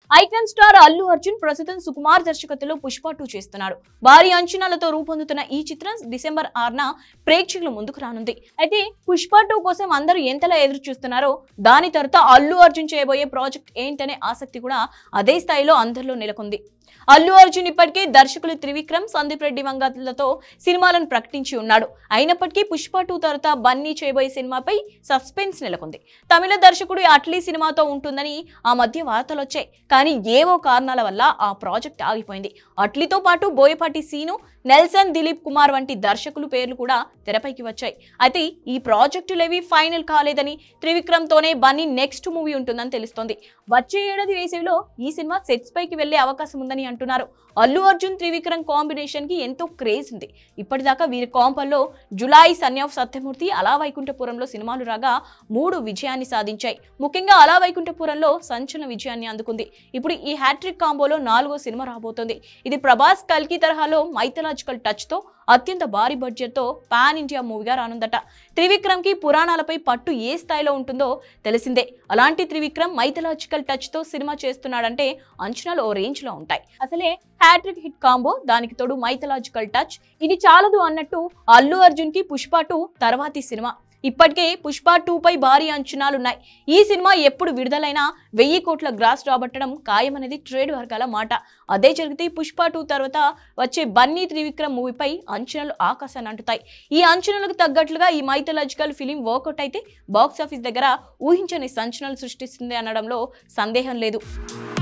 Icon star Allu Arjun ప్రస్తుతం సుకుమార్ దర్శకత్వంలో పుష్ప 2 చేస్తున్నాడు. భారీ అంచనాలతో రూపొందుతున్న ఈ చిత్రం డిసెంబర్ 6న ప్రేక్షకుల ముందుకు రానుంది. అయితే పుష్ప 2 కోసం అందరూ ఎంతలా ఎదురు చూస్తున్నారో దాని తర్వాత అల్లు అర్జున్ చేయబోయే ప్రాజెక్ట్ ఏంటనే ఆసక్తి కూడా అదే స్థాయిలో అందరిలో నెలకొంది. అల్లు అర్జున్ ఇప్పటికే దర్శకులు త్రివిక్రమ్, సందీప్ రెడ్డి వంగలతో సినిమాలను ప్రకటించి ఉన్నాడు. అయినప్పటికీ పుష్ప 2 తర్వాత బన్నీ చేయబోయే సినిమాపై సస్పెన్స్ నెలకొంది. తమిళ దర్శకుడు అట్లీ సినిమాతో ఉంటుందని ఆ మధ్య వార్తలు వచ్చాయి. కానీ ఏవో కారణాల వల్ల ఆ ప్రాజెక్ట్ ఆగిపోయింది. అట్లీతో పాటు బోయపాటి సీను, నెల్సన్, దిలీప్ కుమార్ వంటి దర్శకులు పేర్లు కూడా తెరపైకి వచ్చాయి. అయితే ఈ ప్రాజెక్టులేవి ఫైనల్ కాలేదని, త్రివిక్రమ్ తోనే బన్నీ నెక్స్ట్ మూవీ ఉంటుందని తెలుస్తోంది. వచ్చే ఏడాది వేసవిలో ఈ సినిమా సెట్స్ పైకి వెళ్లే అవకాశం ఉందని అంటున్నారు. అల్లు అర్జున్ త్రివిక్రమ్ కాంబినేషన్ కి ఎంతో క్రేజ్ ఉంది. ఇప్పటిదాకా వీరి కాంపల్లో జులై, సన్ ఆఫ్ సత్యమూర్తి, అలా వైకుంఠపురంలో సినిమాలు రాగా 3 విజయాన్ని సాధించాయి. ముఖ్యంగా అలా వైకుంఠపురంలో సంచలన విజయాన్ని అందుకుంది. ఇప్పుడు ఈ హ్యాట్రిక్ కాంబోలో 4వ సినిమా రాబోతోంది. ఇది ప్రభాస్, కల్కి తరహాలో మైథలాజికల్ టచ్ తో అత్యంత భారీ బడ్జెట్ తో పాన్ ఇండియా మూవీగా రానుందట. త్రివిక్రమ్ కి పురాణాలపై పట్టు ఏ స్థాయిలో ఉంటుందో తెలిసిందే. అలాంటి త్రివిక్రమ్ మైథలాజికల్ టచ్ తో సినిమా చేస్తున్నాడంటే అంచనాలు ఓ రేంజ్ లో ఉంటాయి. అసలే హ్యాట్రిక్ హిట్ కాంబో, దానికి తోడు మైథలాజికల్ టచ్, ఇది చాలదు అన్నట్టు అల్లు అర్జున్ కి పుష్ప 2 తర్వాతి సినిమా. ఇప్పటికే పుష్ప 2 పై భారీ అంచనాలున్నాయి. ఈ సినిమా ఎప్పుడు విడుదలైనా 1000 కోట్ల గ్రాస్ రాబట్టడం ఖాయమనేది ట్రేడ్ వర్గాల మాట. అదే జరిగితే పుష్ప 2 తర్వాత వచ్చే బన్నీ త్రివిక్రమ్ మూవీపై అంచనాలు ఆకాశాన్ని అంటుతాయి. ఈ అంచనాలకు తగ్గట్లుగా ఈ మైథలాజికల్ ఫిలిం వర్కౌట్ అయితే బాక్సాఫీస్ దగ్గర ఊహించని సంచలనాలు సృష్టిస్తుంది అనడంలో సందేహం లేదు.